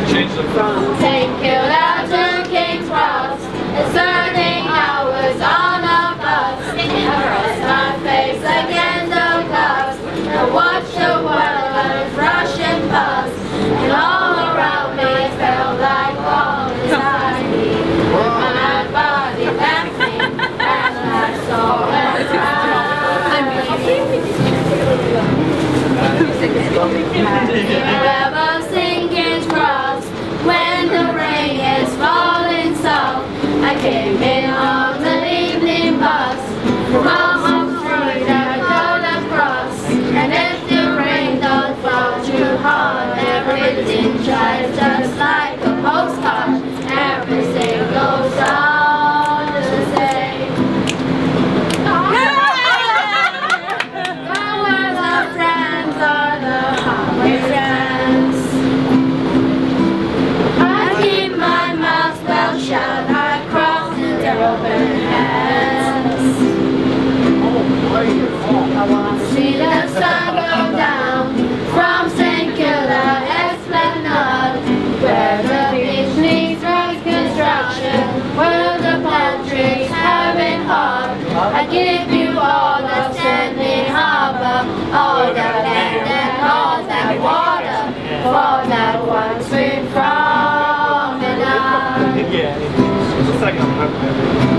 From St Kilda to King's Cross, it's 13 hours on a bus. I rest my face against the glass and watch the world rushing past. And all around me felt like all inside me. My body dancing and my soul around. Sing King's Cross when the rain is falling soft. I came in on the evening bus from home through the golden cross. And if the rain don't fall too hard, everything shines just like a postcard. Everything goes on the same. Gone were the friends or the highway friends. I keep my mouth well shut. I cross into open hands. I want to see the sun go down from St Kilda Esplanade, where the beach needs reconstruction, where the palm trees have been hard. I give you all the standing harbour, all the land and all that water, for that one sweet promenade. Yeah, it's a second.